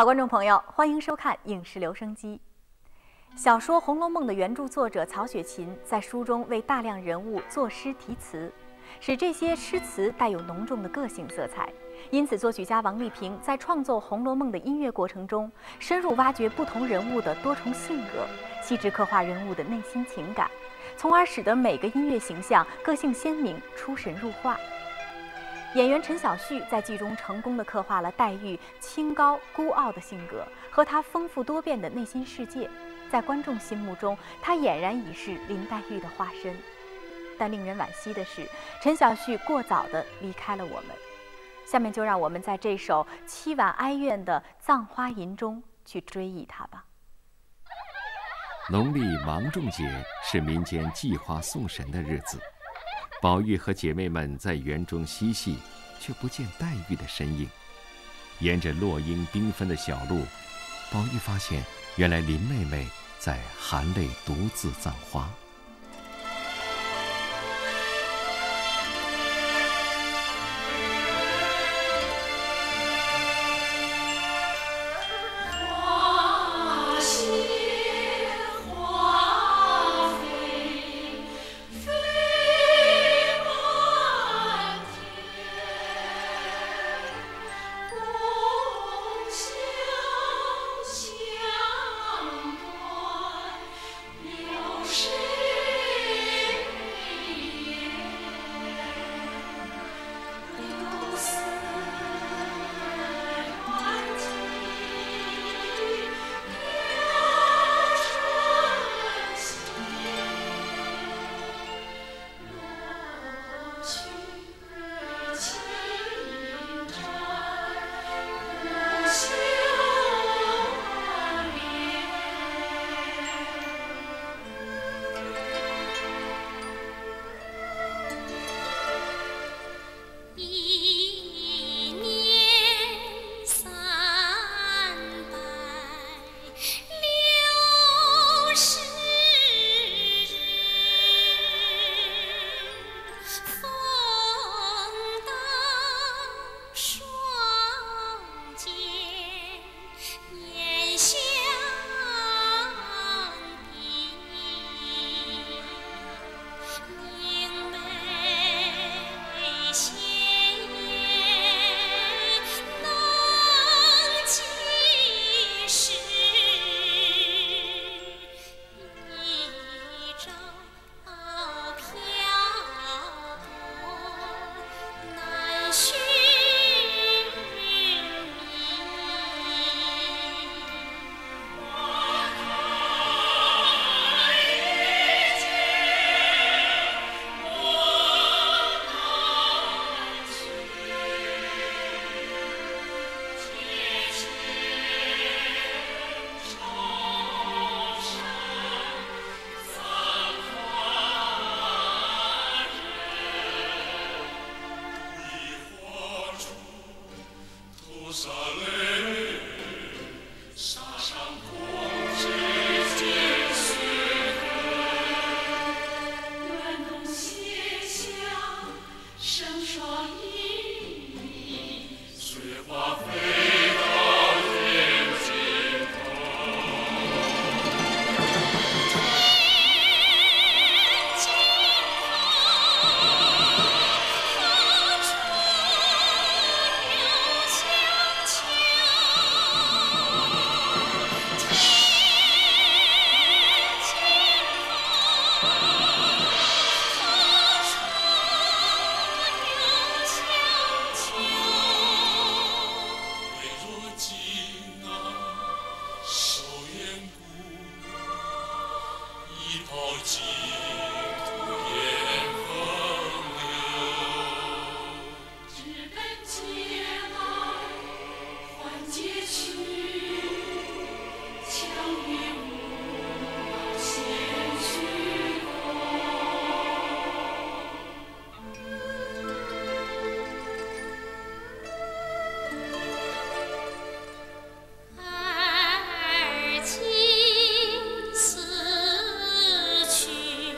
好，观众朋友，欢迎收看影视留声机。小说《红楼梦》的原著作者曹雪芹在书中为大量人物作诗题词，使这些诗词带有浓重的个性色彩。因此，作曲家王丽萍在创作《红楼梦》的音乐过程中，深入挖掘不同人物的多重性格，细致刻画人物的内心情感，从而使得每个音乐形象个性鲜明、出神入化。演员陈晓旭在剧中成功地刻画了黛玉清高孤傲的性格和她丰富多变的内心世界，在观众心目中，她俨然已是林黛玉的化身。但令人惋惜的是，陈晓旭过早地离开了我们。下面就让我们在这首凄婉哀怨的《葬花吟》中去追忆他吧。 农历芒种节是民间祭花送神的日子。宝玉和姐妹们在园中嬉戏，却不见黛玉的身影。沿着落英缤纷的小路，宝玉发现原来林妹妹在含泪独自葬花。 去。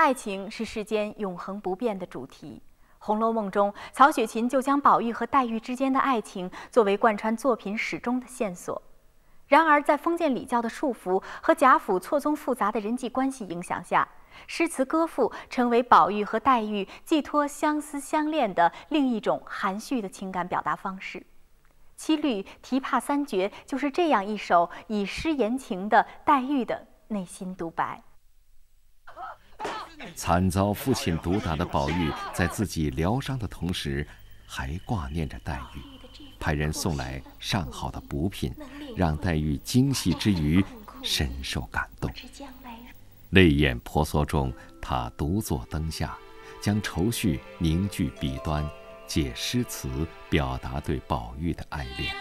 爱情是世间永恒不变的主题。《红楼梦》中，曹雪芹就将宝玉和黛玉之间的爱情作为贯穿作品始终的线索。然而，在封建礼教的束缚和贾府错综复杂的人际关系影响下，诗词歌赋成为宝玉和黛玉寄托相思相恋的另一种含蓄的情感表达方式。七律题帕三绝就是这样一首以诗言情的黛玉的内心独白。 惨遭父亲毒打的宝玉，在自己疗伤的同时，还挂念着黛玉，派人送来上好的补品，让黛玉惊喜之余深受感动。泪眼婆娑中，他独坐灯下，将愁绪凝聚笔端，借诗词表达对宝玉的爱恋。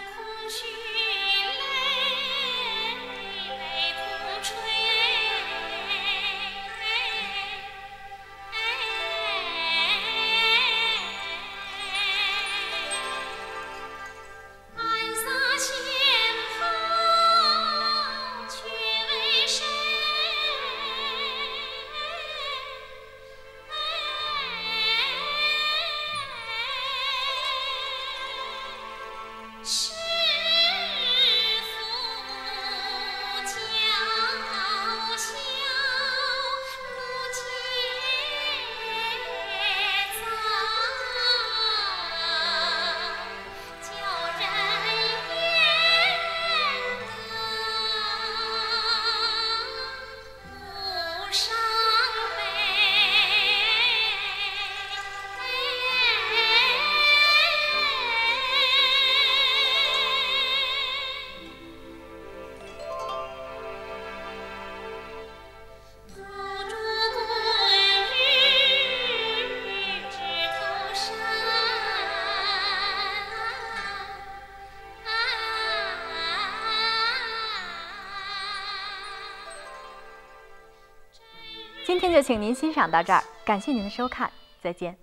今天就请您欣赏到这儿，感谢您的收看，再见。